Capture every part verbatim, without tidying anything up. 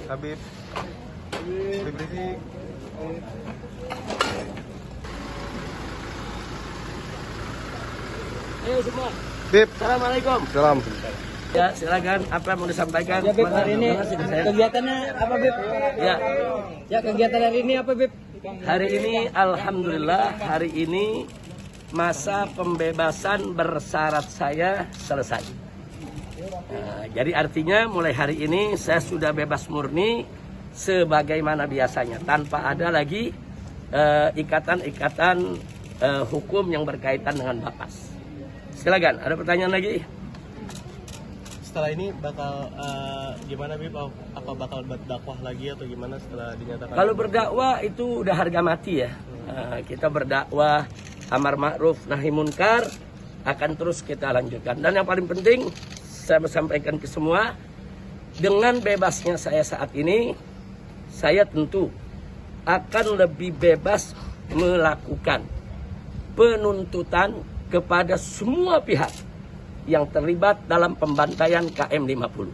Habib. Habib Rizik. Ayo semua. Bib. Assalamualaikum. Salam. Ya, silakan apa yang mau disampaikan? Ya, Bib, hari ini kegiatannya apa, Bib? Ya. Ya, kegiatan hari ini apa, Bib? Hari ini alhamdulillah hari ini masa pembebasan bersyarat saya selesai. Nah, jadi artinya mulai hari ini saya sudah bebas murni sebagaimana biasanya tanpa ada lagi ikatan-ikatan uh, uh, hukum yang berkaitan dengan Bapas. Silakan, ada pertanyaan lagi? Setelah ini bakal uh, gimana, Bib? Apa bakal berdakwah lagi atau gimana setelah dinyatakan? Kalau berdakwah itu udah harga mati ya. Uh, kita berdakwah amar ma'ruf nahi munkar akan terus kita lanjutkan. Dan yang paling penting saya sampaikan ke semua, dengan bebasnya saya saat ini, saya tentu akan lebih bebas melakukan penuntutan kepada semua pihak yang terlibat dalam pembantaian K M lima puluh.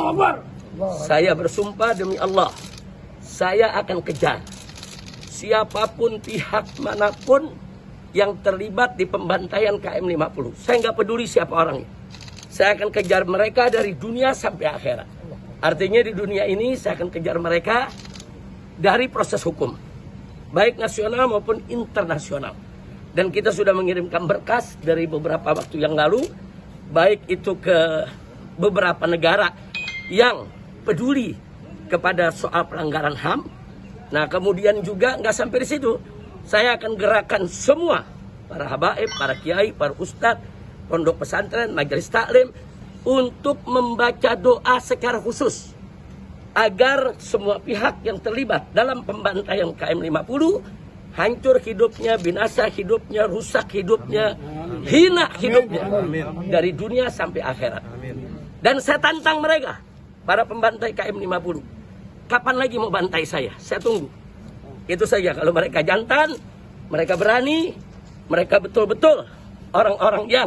Saya bersumpah demi Allah, saya akan kejar siapapun pihak manapun yang terlibat di pembantaian K M lima puluh. Saya nggak peduli siapa orangnya. Saya akan kejar mereka dari dunia sampai akhirat. Artinya di dunia ini saya akan kejar mereka dari proses hukum, baik nasional maupun internasional. Dan kita sudah mengirimkan berkas dari beberapa waktu yang lalu, baik itu ke beberapa negara yang peduli kepada soal pelanggaran H A M. Nah, kemudian juga nggak sampai di situ, saya akan gerakan semua para habaib, para kiai, para ustadz, pondok pesantren, majelis taklim untuk membaca doa secara khusus agar semua pihak yang terlibat dalam pembantaian K M lima puluh hancur hidupnya, binasa hidupnya, rusak hidupnya, hina hidupnya dari dunia sampai akhirat. Dan saya tantang mereka, para pembantai K M lima puluh. Kapan lagi mau bantai saya? Saya tunggu. Itu saja. Kalau mereka jantan, mereka berani, mereka betul-betul orang-orang yang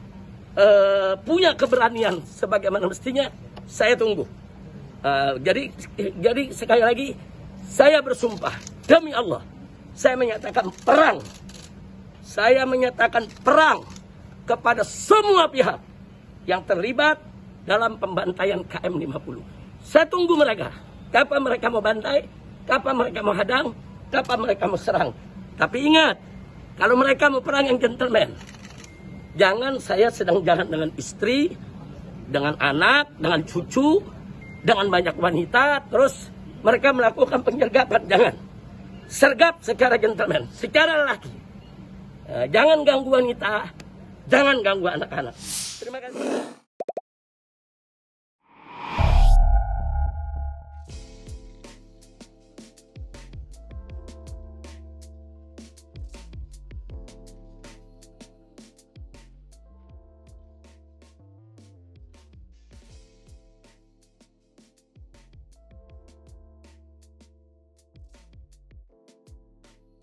uh, punya keberanian sebagaimana mestinya, saya tunggu. Uh, jadi, jadi sekali lagi, saya bersumpah demi Allah, saya menyatakan perang. Saya menyatakan perang kepada semua pihak yang terlibat dalam pembantaian K M lima puluh. Saya tunggu mereka. Kapan mereka mau bantai, kapan mereka mau hadang, kapan mereka mau serang. Tapi ingat, kalau mereka mau perang yang gentleman, jangan saya sedang jalan dengan istri, dengan anak, dengan cucu, dengan banyak wanita, terus mereka melakukan penyergapan. Jangan. Sergap secara gentleman, secara lelaki. Jangan ganggu wanita, jangan ganggu anak-anak. Terima kasih.